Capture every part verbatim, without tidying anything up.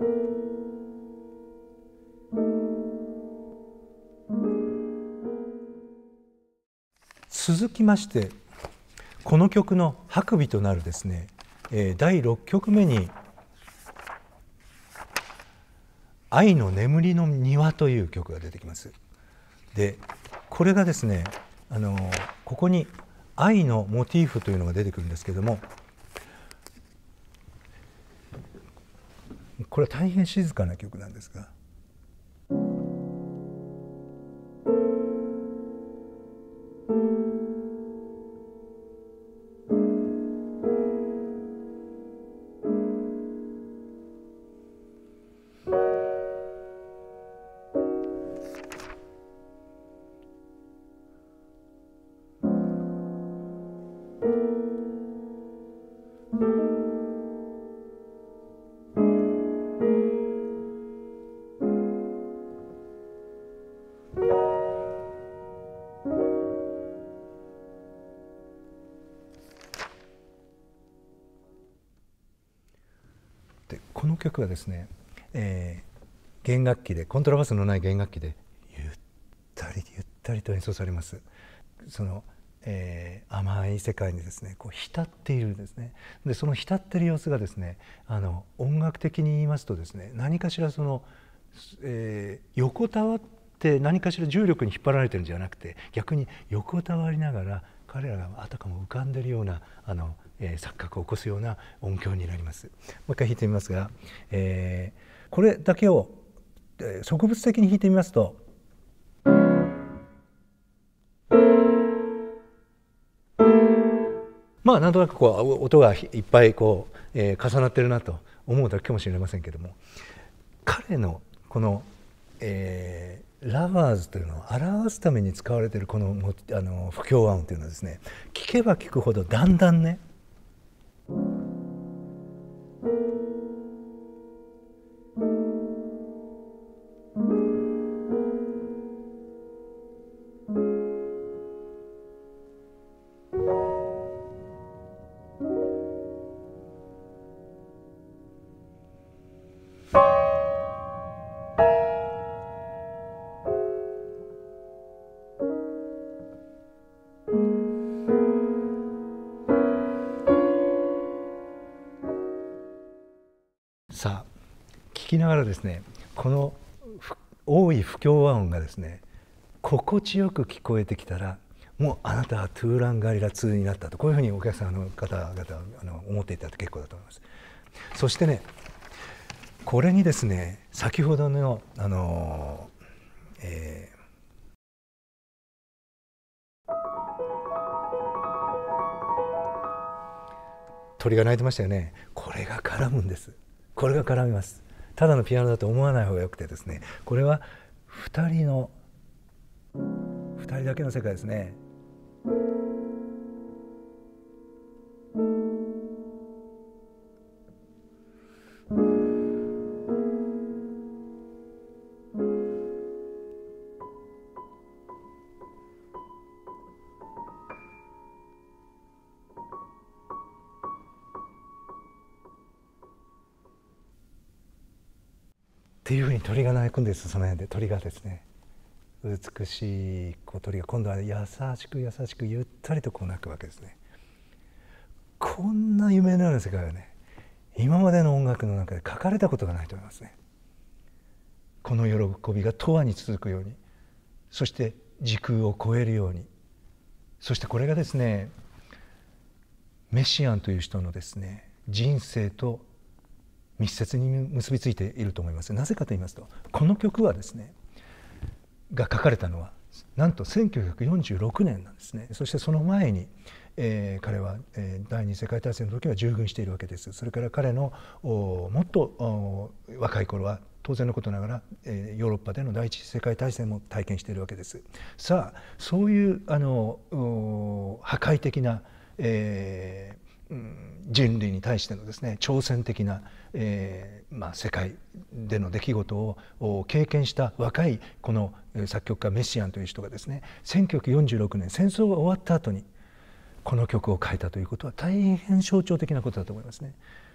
続きましてこの曲の白尾となるですね、えー、だいろっきょくめに「愛の眠りの庭」という曲が出てきます。でこれがですね、あのここに愛のモチーフというのが出てくるんですけども、これは大変静かな曲なんですが。この曲はですね、えー、弦楽器でコントラバスのない弦楽器でゆったりゆったりと演奏されます。その、えー、甘い世界にですねこう浸っているんですね。でその浸っている様子がですね、あの音楽的に言いますとですね、何かしらその、えー、横たわって何かしら重力に引っ張られてるんじゃなくて、逆に横たわりながら彼らがあたかも浮かんでいるようなあのえー、錯覚を起こすような音響になります。もう一回弾いてみますが、えー、これだけを、えー、植物的に弾いてみますと、まあなんとなくこう音がいっぱいこう、えー、重なってるなと思うだけかもしれませんけども、彼のこの、えー、ラバーズというのを表すために使われているこの、あの不協和音というのはですね、聞けば聞くほどだんだんねさあ聞きながらですね、この多い不協和音がですね心地よく聞こえてきたら、もうあなたはトゥーランガリラツーになったと、こういうふうにお客さんの方々はあの思っていただいて結構だと思います。そしてね、これにですね先ほどのあの、えー鳥が鳴いてましたよね。これが絡むんです。これが絡みます。ただのピアノだと思わない方がよくてですね、これはふたりのふたりだけの世界ですね。っていうふうに鳥が鳴くんです。その辺で鳥がですね、美しいこう鳥が今度は優しく優しくゆったりとこう鳴くわけですね。こんな夢のような世界はね、今までの音楽の中で書かれたことがないと思いますね。この喜びが永遠に続くように、そして時空を超えるように、そしてこれがですねメシアンという人のですね人生と密接に結びついていると思います。なぜかと言いますと、この曲はですねが書かれたのはなんとせんきゅうひゃくよんじゅうろくねんなんですね。そしてその前に、えー、彼は、えー、第二次世界大戦の時は従軍しているわけです。それから彼のもっと若い頃は当然のことながら、えー、ヨーロッパでの第一次世界大戦も体験しているわけです。さあそういうあの破壊的な、えー人類に対してのですね挑戦的な、えーまあ、世界での出来事を経験した若いこの作曲家メシアンという人がですねせんきゅうひゃくよんじゅうろくねん戦争が終わった後にこの曲を書いたということは大変象徴的なことだと思いますね。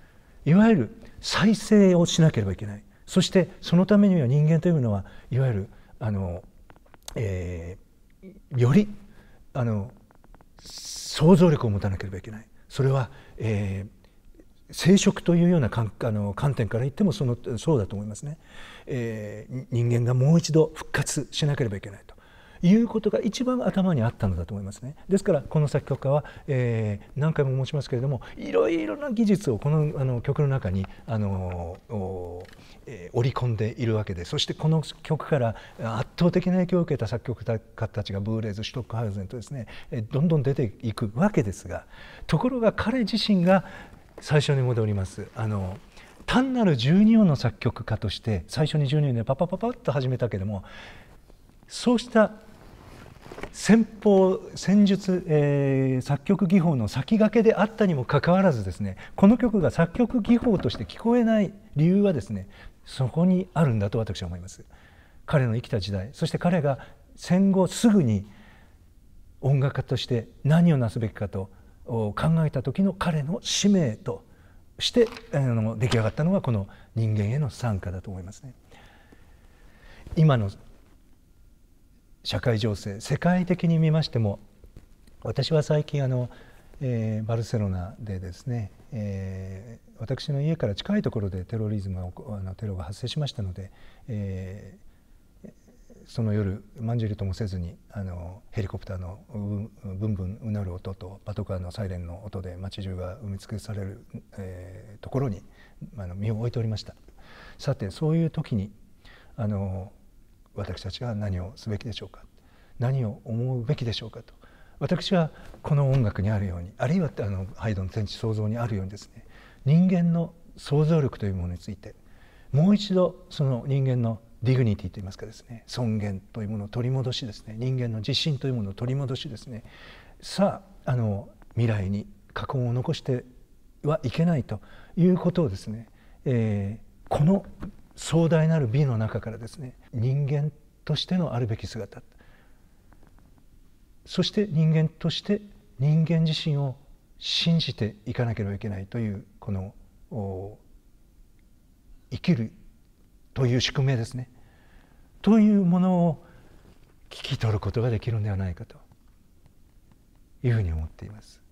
いわゆる再生をしなければいけない。そしてそのためには人間というのはいわゆるあの、えー、よりあの想像力を持たなければいけない。それは、えー、生殖というような観あの観点から言ってもそのそうだと思いますね、えー、人間がもう一度復活しなければいけないということが一番頭にあったのだと思いますね。ですからこの作曲家は、えー、何回も申しますけれども、いろいろな技術をこの、あの曲の中にあの、えー、織り込んでいるわけで、そしてこの曲から圧倒的な影響を受けた作曲家たちがブーレーズ、シュトックハウゼンとですね、どんどん出ていくわけですが、ところが彼自身が最初に戻ります。あの単なるじゅうにおんの作曲家として最初にじゅうにおんでパパパパッと始めたけども、そうした戦法戦術、えー、作曲技法の先駆けであったにもかかわらずですね、この曲が作曲技法として聞こえない理由はですね、そこにあるんだと私は思います。彼の生きた時代、そして彼が戦後すぐに音楽家として何をなすべきかと考えた時の彼の使命としてあの出来上がったのがこの人間への賛歌だと思いますね。今の社会情勢、世界的に見ましても、私は最近あの、えー、バルセロナでですね、えー、私の家から近いところでテロリズムがあのテロが発生しましたので、えー、その夜まんじりともせずにあのヘリコプターのブンブンうなる音とパトカーのサイレンの音で街中が埋め尽くされる、えー、ところにあの身を置いておりました。さてそういう時にあの私たちは何をすべきでしょうか、何を思うべきでしょうかと、私はこの音楽にあるように、あるいはあのハイドの天地創造にあるようにですね、人間の想像力というものについてもう一度その人間のディグニティといいますかですね、尊厳というものを取り戻しですね、人間の自信というものを取り戻しですね、さあ、あの未来に禍根を残してはいけないということをですね、えー、この壮大なる美の中からですね、人間としてのあるべき姿、そして人間として人間自身を信じていかなければいけないというこの生きるという宿命ですね、というものを聞き取ることができるのではないかというふうに思っています。